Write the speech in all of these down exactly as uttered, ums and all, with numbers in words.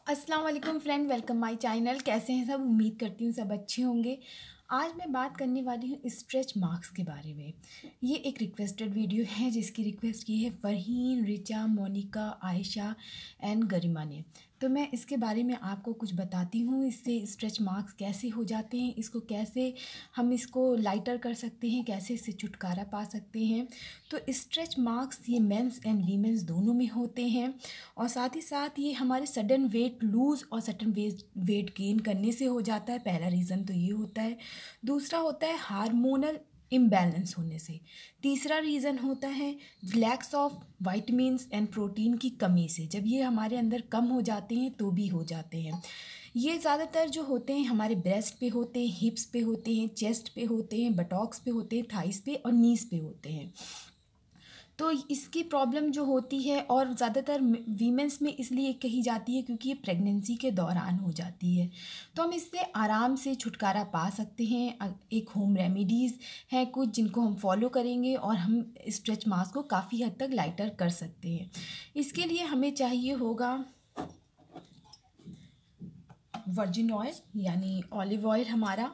अस्सलाम वालेकुम friend, welcome my channel. कैसे हैं सब? उम्मीद करती हूँ सब अच्छे होंगे। आज मैं बात करने वाली हूँ स्ट्रेच मार्क्स के बारे में। ये एक रिक्वेस्टेड वीडियो है जिसकी रिक्वेस्ट की है फ़रहीन, रिचा, मोनिका, आयशा एंड गरिमा ने। तो मैं इसके बारे में आपको कुछ बताती हूँ, इससे स्ट्रेच मार्क्स कैसे हो जाते हैं, इसको कैसे हम इसको लाइटर कर सकते हैं, कैसे इससे छुटकारा पा सकते हैं। तो स्ट्रेच मार्क्स ये मेंस एंड वीमेंस दोनों में होते हैं और साथ ही साथ ये हमारे सडन वेट लूज़ और सडन वेट वेट गेन करने से हो जाता है। पहला रीज़न तो ये होता है। दूसरा होता है हार्मोनल इम्बैलेंस होने से। तीसरा रीज़न होता है lacks of vitamins and protein की कमी से। जब ये हमारे अंदर कम हो जाते हैं तो भी हो जाते हैं। ये ज़्यादातर जो होते हैं हमारे ब्रेस्ट पे होते हैं, हिप्स पे होते हैं, चेस्ट पे होते हैं, बटॉक्स पे होते हैं, थाइस पे और नीज पे होते हैं। तो इसकी प्रॉब्लम जो होती है और ज़्यादातर वीमेंस में इसलिए कही जाती है क्योंकि ये प्रेगनेंसी के दौरान हो जाती है। तो हम इससे आराम से छुटकारा पा सकते हैं। एक होम रेमेडीज़ हैं कुछ जिनको हम फॉलो करेंगे और हम स्ट्रेच मार्क्स को काफ़ी हद तक लाइटर कर सकते हैं। इसके लिए हमें चाहिए होगा वर्जिन ऑयल यानी ऑलिव ऑयल हमारा,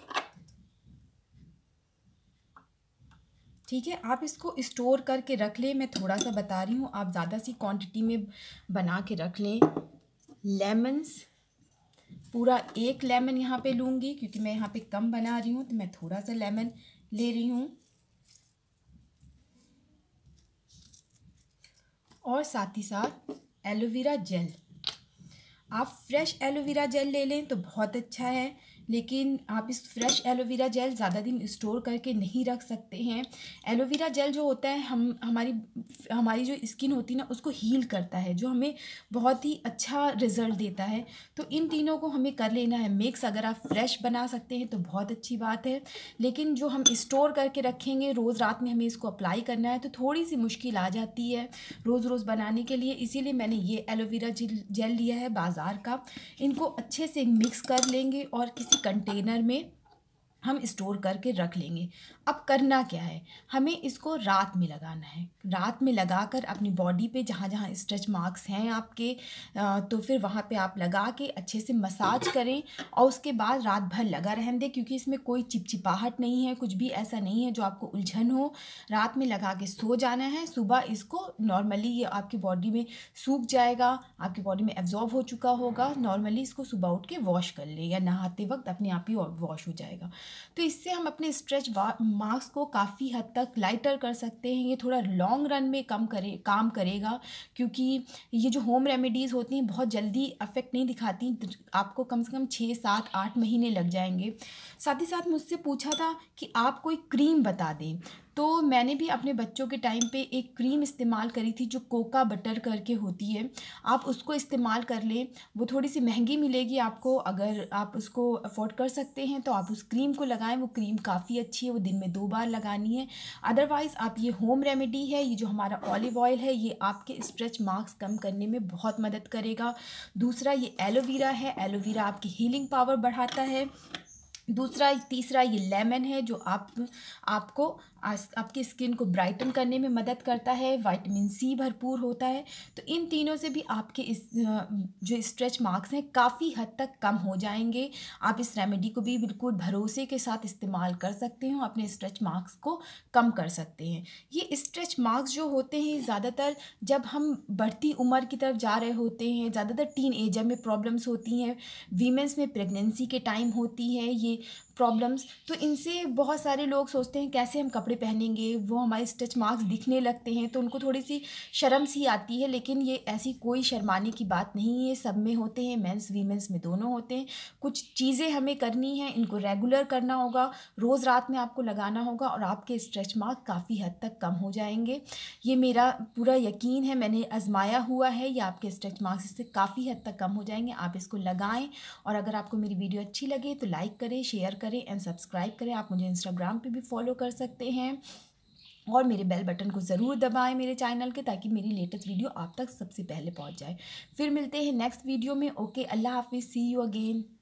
ठीक है। आप इसको स्टोर करके रख लें। मैं थोड़ा सा बता रही हूँ, आप ज़्यादा सी क्वांटिटी में बना के रख लें। लेमन्स, पूरा एक लेमन यहाँ पे लूँगी क्योंकि मैं यहाँ पे कम बना रही हूँ तो मैं थोड़ा सा लेमन ले रही हूँ। और साथ ही साथ एलोवेरा जेल। आप फ्रेश एलोवेरा जेल ले लें तो बहुत अच्छा है, लेकिन आप इस फ्रेश एलोवेरा जेल ज़्यादा दिन स्टोर करके नहीं रख सकते हैं। एलोवेरा जेल जो होता है हम हमारी हमारी जो स्किन होती है ना उसको हील करता है, जो हमें बहुत ही अच्छा रिज़ल्ट देता है। तो इन तीनों को हमें कर लेना है मिक्स। अगर आप फ्रेश बना सकते हैं तो बहुत अच्छी बात है, लेकिन जो हम स्टोर करके रखेंगे रोज़ रात में हमें इसको अप्लाई करना है तो थोड़ी सी मुश्किल आ जाती है रोज़ रोज़ बनाने के लिए। इसीलिए मैंने ये एलोवेरा जेल जेल लिया है बाज़ार का। इनको अच्छे से मिक्स कर लेंगे और किसी कंटेनर में हम स्टोर करके रख लेंगे। अब करना क्या है, हमें इसको रात में लगाना है। रात में लगाकर अपनी बॉडी पे जहाँ जहाँ स्ट्रेच मार्क्स हैं आपके, तो फिर वहाँ पे आप लगा के अच्छे से मसाज करें और उसके बाद रात भर लगा रहने दें, क्योंकि इसमें कोई चिपचिपाहट नहीं है, कुछ भी ऐसा नहीं है जो आपको उलझन हो। रात में लगा के सो जाना है, सुबह इसको नॉर्मली ये आपकी बॉडी में सूख जाएगा, आपकी बॉडी में एब्जॉर्ब हो चुका होगा। नॉर्मली इसको सुबह उठ के वॉश कर ले या नहाते वक्त अपने आप ही वॉश हो जाएगा। तो इससे हम अपने स्ट्रेच मार्क्स को काफ़ी हद तक लाइटर कर सकते हैं। ये थोड़ा लॉन्ग रन में कम करे काम करेगा, क्योंकि ये जो होम रेमेडीज़ होती हैं बहुत जल्दी अफेक्ट नहीं दिखाती। आपको कम से कम छः सात आठ महीने लग जाएंगे। साथ ही साथ मुझसे पूछा था कि आप कोई क्रीम बता दें, तो मैंने भी अपने बच्चों के टाइम पे एक क्रीम इस्तेमाल करी थी जो कोका बटर करके होती है। आप उसको इस्तेमाल कर लें, वो थोड़ी सी महंगी मिलेगी आपको। अगर आप उसको अफोर्ड कर सकते हैं तो आप उस क्रीम को लगाएं। वो क्रीम काफ़ी अच्छी है, वो दिन में दो बार लगानी है। अदरवाइज़ आप ये होम रेमेडी है, ये जो हमारा ऑलिव ऑयल है, ये आपके स्ट्रेच मार्क्स कम करने में बहुत मदद करेगा। दूसरा ये एलोवेरा है, एलोवेरा आपकी हीलिंग पावर बढ़ाता है। दूसरा तीसरा ये लेमन है जो आप आपको आपकी स्किन को ब्राइटन करने में मदद करता है। विटामिन सी भरपूर होता है। तो इन तीनों से भी आपके इस जो स्ट्रेच मार्क्स हैं काफ़ी हद तक कम हो जाएंगे। आप इस रेमेडी को भी बिल्कुल भरोसे के साथ इस्तेमाल कर सकते हो, अपने स्ट्रेच मार्क्स को कम कर सकते हैं। ये स्ट्रेच मार्क्स जो होते हैं ज़्यादातर जब हम बढ़ती उम्र की तरफ जा रहे होते हैं, ज़्यादातर टीन एजर में प्रॉब्लम्स होती हैं, वीमेंस में प्रेगनेंसी के टाइम होती है ये प्रॉब्लम्स। तो इनसे बहुत सारे लोग सोचते हैं कैसे हम कपड़े पहनेंगे, वो हमारे स्ट्रेच मार्क्स दिखने लगते हैं तो उनको थोड़ी सी शर्म सी आती है, लेकिन ये ऐसी कोई शर्माने की बात नहीं है। सब में होते हैं, मेंस वीमेंस में दोनों होते हैं। कुछ चीज़ें हमें करनी है, इनको रेगुलर करना होगा, रोज़ रात में आपको लगाना होगा और आपके स्ट्रेच मार्क काफ़ी हद तक कम हो जाएंगे। ये मेरा पूरा यकीन है, मैंने आजमाया हुआ है। ये आपके स्ट्रेच मार्क्स इससे काफ़ी हद तक कम हो जाएंगे। आप इसको लगाएं और अगर आपको मेरी वीडियो अच्छी लगे तो लाइक करें, शेयर करें एंड सब्सक्राइब करें। आप मुझे इंस्टाग्राम पे भी फॉलो कर सकते हैं और मेरे बेल बटन को ज़रूर दबाएं मेरे चैनल के, ताकि मेरी लेटेस्ट वीडियो आप तक सबसे पहले पहुंच जाए। फिर मिलते हैं नेक्स्ट वीडियो में। ओके, अल्लाह हाफिज़, सी यू अगेन।